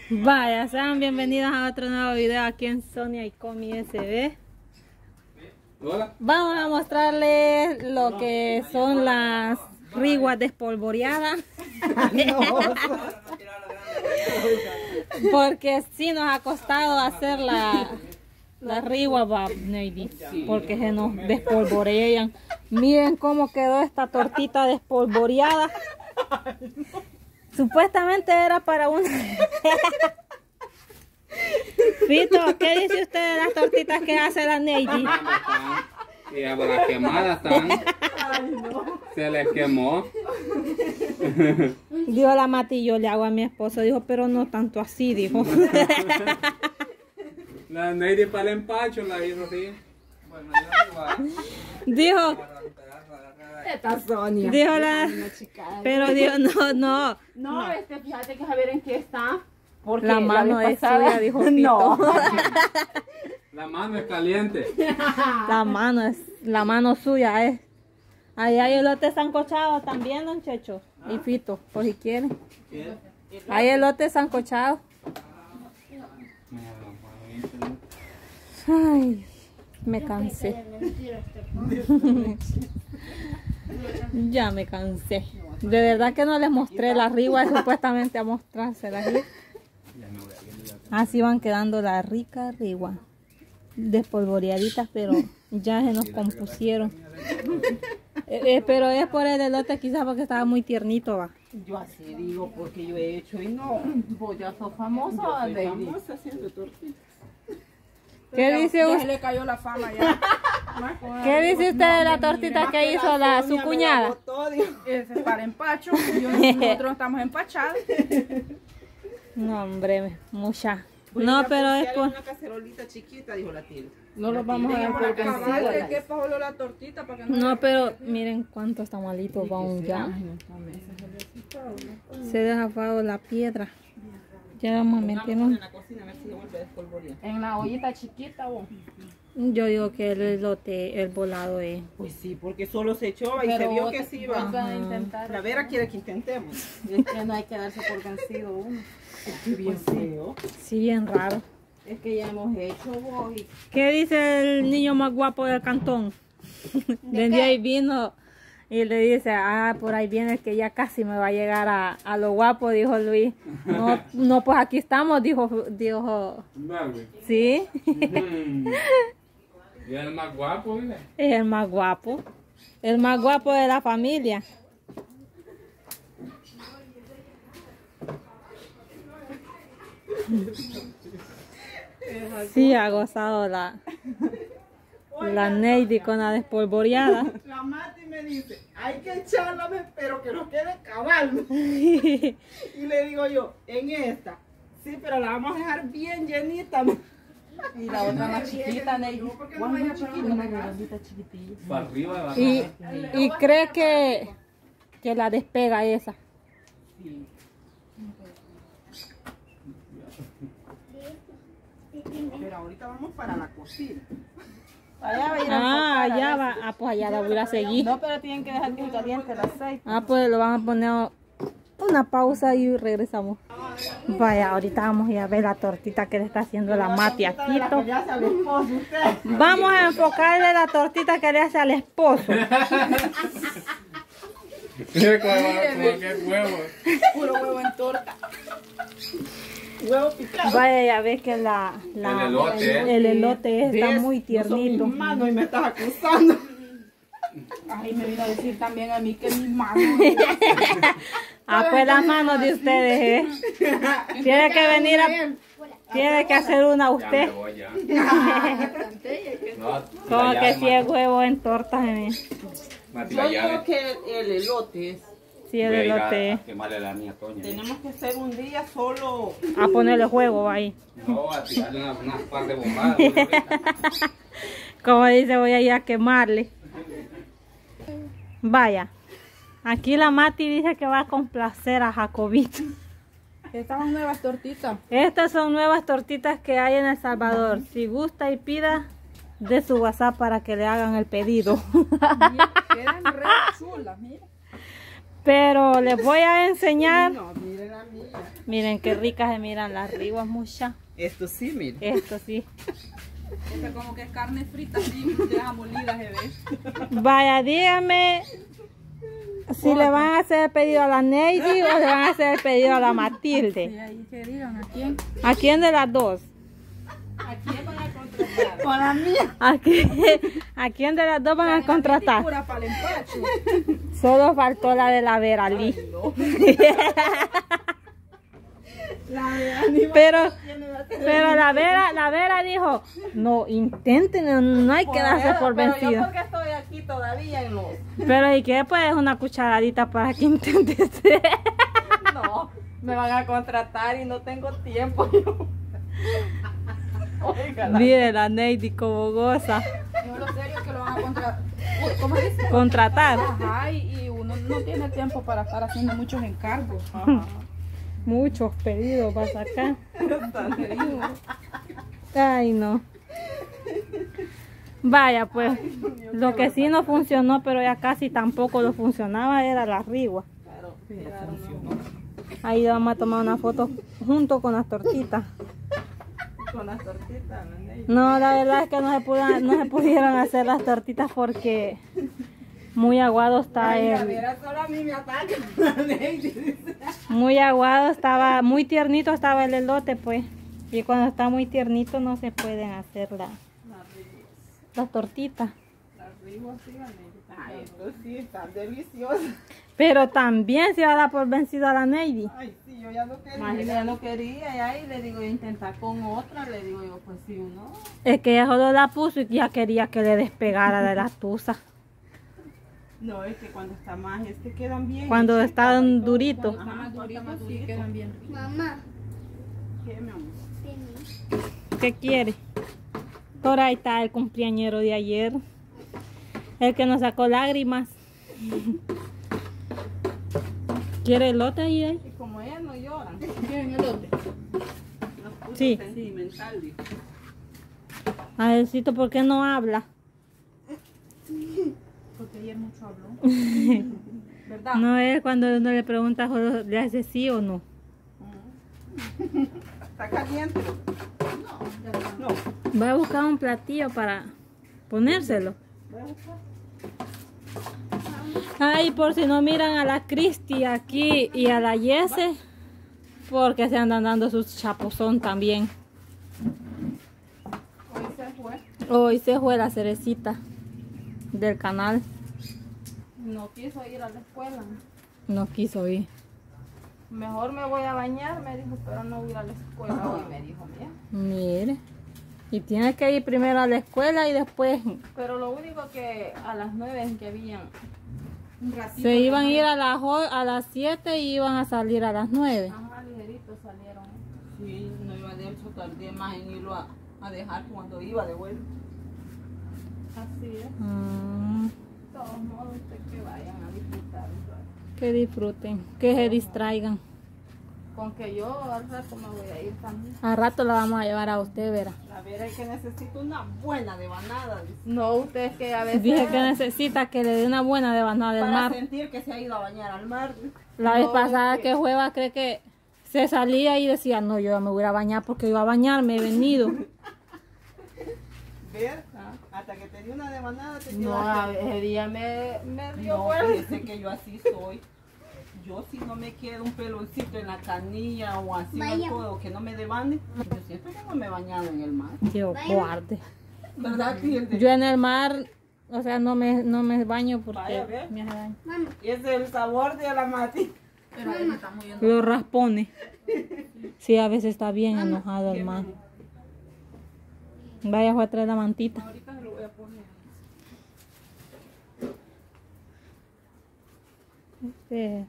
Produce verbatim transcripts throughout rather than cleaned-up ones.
Vaya, sean bienvenidos a otro nuevo video aquí en Sonia y Comi S B. Hola. Vamos a mostrarles lo que son las riguas despolvoreadas. Porque sí nos ha costado hacer la, la rigua, va, Neidy, porque se nos despolvorean. Miren cómo quedó esta tortita despolvoreada. Supuestamente era para una... Fito, ¿qué dice usted de las tortitas que hace la Neidy? Y ya por las quemadas están. Se les quemó. Dijo la Mati, yo le hago a mi esposo. Dijo, pero no tanto así, dijo. La Neidy para el empacho la hizo así. Bueno, yo igual. Dijo... Esta Sonia. Dijo la... Pero dijo, no, no. No, este, fíjate que a ver en qué está. Porque La mano vez es pasada- suya, dijo Fito. No. La mano es caliente. La mano es, la mano suya es. Ahí hay elotes sancochados también, don Checho. Y Fito, por si quieren. Hay elotes sancochados. Ay, me cansé. Ya me cansé. De verdad que no les mostré las riguas, supuestamente a mostrárselas. Así van quedando las ricas riguas. Despolvoreaditas, pero ya se nos compusieron. Eh, eh, pero es por el elote, quizás porque estaba muy tiernito, va. Yo así digo porque yo he hecho y no. Vos ya sos famosa, Lady. haciendo tortillas. ¿Qué dice Ya se usted? le cayó la fama ya. ¿Qué dice usted de la tortita que hizo la, su cuñada? Ese es para empacho. Yo, nosotros estamos empachados. No, hombre, mucha. No, pero es por... una cacerolita chiquita, dijo la tía. No los vamos a dar por ¿Qué vencidos. pasó la tortita para que no? No, pero miren cuántos tamalitos van ya. Se ha desafado la piedra. Ya vamos a meternos. En la cocina a ver si se vuelve a despolvorear. En la ollita chiquita, vos. Yo digo que el elote, el volado es... Pues sí, porque solo se echó y Pero se vio vos que te- sí vos iba. vas a intentar. La Vera quiere que intentemos. Es que no hay que darse por vencido uno. Qué bien feo. Sí, bien raro. Es que ya hemos hecho vos y ¿Qué dice el niño más guapo del cantón? De ahí vino y le dice, ah, por ahí viene el que ya casi me va a llegar a, a lo guapo, dijo Luis. No, no, pues aquí estamos, dijo, dijo, Dale. sí, Mm. Y el más guapo, mira. es el más guapo, el más guapo de la familia. Sí, ha gozado la, la Neidy con la despolvoreada. La Mati me dice, hay que echarla, pero que no quede cabal. Y le digo yo, en esta, sí, pero la vamos a dejar bien llenita. y la otra más chiquita, Ney. porque no vaya chiquita, Una redondita chiquitilla. Para arriba va. Y, y cree que, que la despega esa. Pero ahorita vamos para la cocina. Allá va a ir a Ah, enfocar, a allá ver va. Ah, pues allá la voy a seguir. No, pero tienen que dejar que caliente el aceite. Ah, pues lo van a poner una pausa y regresamos. Vaya, ahorita vamos a ir a ver la tortita que le está haciendo la Mati a Quito. Ya sabe el esposo usted. Vamos a enfocarle la tortita que le hace al esposo. Mira cómo va, como que es huevo. Puro huevo en torta. Huevo picado. Vaya, ya ves que la, la- El elote, ¿eh? el elote está ¿Ves? muy tiernito. No son mis manos y me estás acusando. Ay, me vino a decir también a mí que mis manos. Ah, pues las manos de ustedes, ¿eh? Tiene que venir a... Tiene que hacer una Ya me usted. voy ya. No, Como la que llave, si es huevo en tortas, ¿eh? Mati, Yo la digo llave. que el elote es. Sí, el Voy a ir a- elote. a quemarle la niña Toña. Tenemos que hacer un día solo. A ponerle juego ahí. No, a tirarle unas una par de bombadas. Como dice, voy a ir a quemarle. Vaya. Aquí la Mati dice que va a complacer a Jacobito. Estas son nuevas tortitas. Estas son nuevas tortitas que hay en El Salvador. Si gusta y pida, de su WhatsApp para que le hagan el pedido. Quedan re chulas, mira. Pero les voy a enseñar No, miren la mía. Miren qué ricas se miran las riguas, mucha. Esto sí, mire. Esto sí. Esta como que es carne frita, así, ya molida se ve. Vaya, dígame si le van a hacer el pedido a la Neidy o le van a hacer el pedido a la Y Matilde. ahí que digan, ¿a quién? ¿A quién de las dos? ¿A quién van a contratar? Con la mía. ¿A quién, ¿A quién de las dos van a contratar? Pura para el empacho. Solo faltó la de la Veralí. La de Aníbal Pero, tiene la tele. pero la Vera, la Vera dijo, no, intenten, no, no hay que darse por Pero yo vencido. porque estoy aquí todavía en los... Pero ¿y qué? Pues una cucharadita para que intentes. No, me van a contratar y no tengo tiempo. Yo. Oiga, la... Mire la Neidy como goza. No, lo serio es que lo van a contratar. ¿Cómo dice? Contratar. Ajá, y, y uno no tiene tiempo para estar haciendo muchos encargos. Ajá. Muchos pedidos para sacar. Ay, no. Vaya, pues, lo que sí no funcionó, pero ya casi tampoco lo funcionaba, era la rigua. Claro, claro, no. Ahí vamos a tomar una foto junto con las tortitas. Con las tortitas, ¿no? No, la verdad es que no se, pudo- no se pudieron hacer las tortitas porque muy aguado está Ay, a el... ver, solo a mí me ataca la Neidy. Muy aguado estaba, muy tiernito estaba el elote, pues. Y cuando está muy tiernito no se pueden hacer la- Las riguas. las tortitas. Las riguas, sí, la Neidy. Ay, esto sí está delicioso. Pero también se va a dar por vencido a la Neidy. Ay, sí, yo ya lo quería. Imagínate, ya no quería, ya, y le digo, intentar con otra, le digo yo, pues si uno... Es que ella solo la puso y ya quería que le despegara de la tusa. No, es que cuando está más, es que quedan bien. Cuando hechecitas está y todo. durito. Está más durito, sí, quedan bien ricos. Mamá, ¿Qué, mi amor? vení. ¿Qué quiere? Por ahí está el cumpleañero de ayer. El que nos sacó lágrimas. ¿Quiere elote ahí? ahí? Y como ellas no lloran, ¿quieren elote? Nos puso Sí. sentimental, dijo. Adelcito, ¿por qué no habla? Porque ayer mucho habló. ¿Verdad? No es cuando uno le pregunta, solo le hace sí o no. ¿Está caliente? No, ya está. No. Voy a buscar un platillo para ponérselo. Voy a buscar. Ay, por si no miran a la Cristi aquí y a la Yese, porque se andan dando sus chapuzón también. Hoy se fue. Hoy se fue la cerecita del canal. No quiso ir a la escuela. No quiso ir. Mejor me voy a bañar, me dijo, pero no voy a ir a la escuela hoy, me dijo, mira. Mire. Y tienes que ir primero a la escuela y después Pero lo único que a las nueve es que habían un ratito. se iban a ir a las o- a las siete y iban a salir a las nueve. Ajá, ligeritos salieron. Sí, no iba de hecho, tardé más en irlo a, a dejar cuando iba de vuelta. Así es. Mm, De todos modos, usted que vayan a disfrutar un rato. que disfruten, que se distraigan. Con que yo al rato me voy a ir también. Al rato la vamos a llevar a usted, Vera. A ver, es que necesito una buena devanada, dice, No, usted es que a veces... Dije que necesita que le dé una buena devanada del para mar. sentir que se ha ido a bañar al mar. La vez No, pasada es que que- Jueva cree que se salía y decía, no, yo me voy a bañar porque iba a bañarme, he venido. Ver, hasta que te di una devanada te No, quedaste- a ver, ese día me, me dio No, vuelta. fíjese que yo así soy. Yo si no me queda un peloncito en la canilla o así en el Vaya. codo que no me devane, yo siento que no me he bañado en el mar. Dios guarde. ¿Verdad, cliente? Yo en el mar, o sea, no me, no me baño porque Vaya, ve. me hace daño. Mamá, Es el sabor de la mati. Pero ahí me está muriendo. Los raspones. Sí, a veces está bien enojado el mar. Vaya, fue a traer la mantita. Ahorita se lo voy a poner. Este,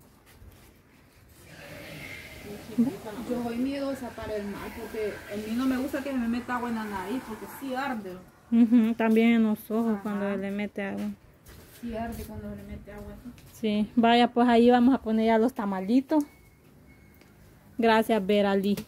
Yo soy miedosa para el mar porque a mí no me gusta que se me meta agua en la nariz porque sí arde. ujú, también en los ojos cuando le mete agua. Sí arde cuando se le mete agua. Sí, vaya, pues ahí vamos a poner ya los tamalitos. Gracias, Veralí,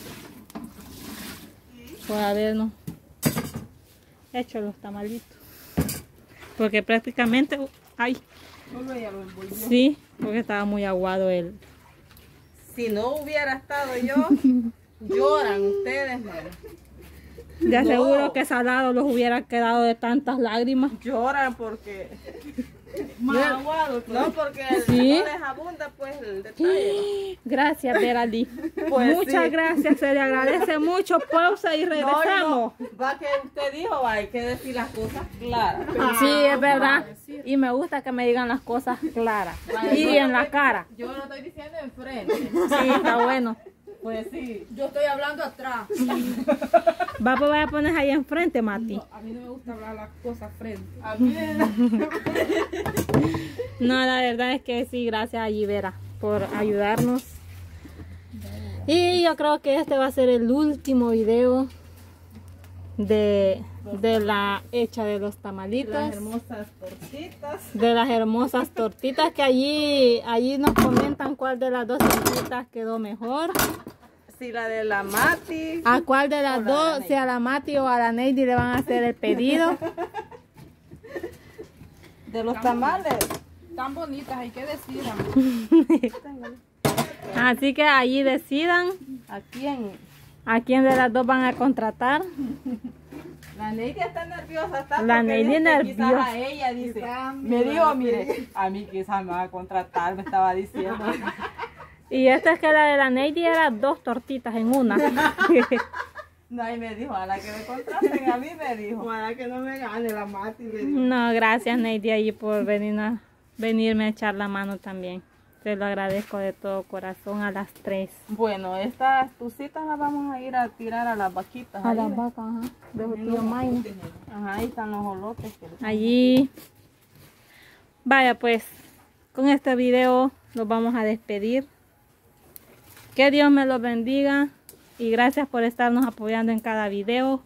por habernos hecho los tamalitos. Porque prácticamente, ay, Solo ella lo envolvió. sí, porque estaba muy aguado el, si no hubiera estado yo, lloran ustedes, mami. De No. seguro que Salado los hubiera quedado de tantas lágrimas. Lloran porque... Más aguado. pues. No, porque el ¿Sí? no les abunda, pues, el detalle. Gracias, Verali. Pues Muchas sí. gracias, se le agradece mucho. Pausa y No, regresamos. no, va que usted dijo, va, hay que decir las cosas claras. Sí, es verdad. Y me gusta que me digan las cosas claras. Y en la cara. Yo lo estoy diciendo enfrente. Sí, está bueno. Pues sí. Yo estoy hablando atrás. Va, pues voy a poner ahí enfrente, Mati. No, a mí no me gusta hablar las cosas frente. A mí, No, la verdad es que sí, gracias a Vera por ayudarnos. Y yo creo que este va a ser el último video de, de la hecha de los tamalitos. las hermosas tortitas. De las hermosas tortitas que allí, allí nos comentan cuál de las dos tortitas quedó mejor. Sí, la de la Mati. A cuál de las O la de la dos, Neidi. si a la Mati o a la Neidi le van a hacer el pedido. De los tamales. Tan bonitas, hay que decir. Así que allí decidan ¿A quién? a quién de las dos van a contratar. La Neidi está nerviosa. Está La porque Neidi dice que nerviosa. Quizás a ella dice. Me dijo, mire, a mí quizás me va a contratar, me estaba diciendo. Y esta es que la de la Neidi era dos tortitas en una. No, y me dijo, a la que me contraten, a mí me dijo. Ojalá que no me gane la Mati. le digo. No, gracias Neidi allí por venir a, venirme a echar la mano también. Te lo agradezco de todo corazón a las tres. Bueno, estas tucitas las vamos a ir a tirar a las vaquitas. A ahí, las ¿ves? vacas, ajá, de su tío Mayo. Ajá, ahí están los olotes. que les- Allí. Vaya pues, con este video nos vamos a despedir. Que Dios me los bendiga y gracias por estarnos apoyando en cada video.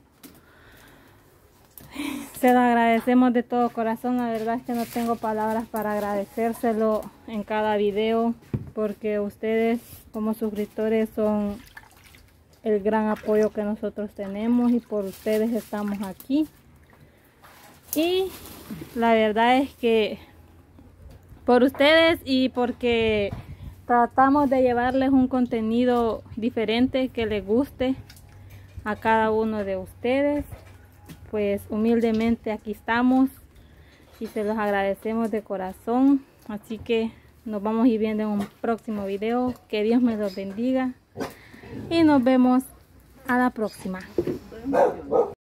Se lo agradecemos de todo corazón. La verdad es que no tengo palabras para agradecérselo en cada video porque ustedes como suscriptores son el gran apoyo que nosotros tenemos y por ustedes estamos aquí. Y la verdad es que por ustedes y porque tratamos de llevarles un contenido diferente que les guste a cada uno de ustedes, pues humildemente aquí estamos y se los agradecemos de corazón. Así que nos vamos a ir viendo en un próximo video. Que Dios me los bendiga y nos vemos a la próxima.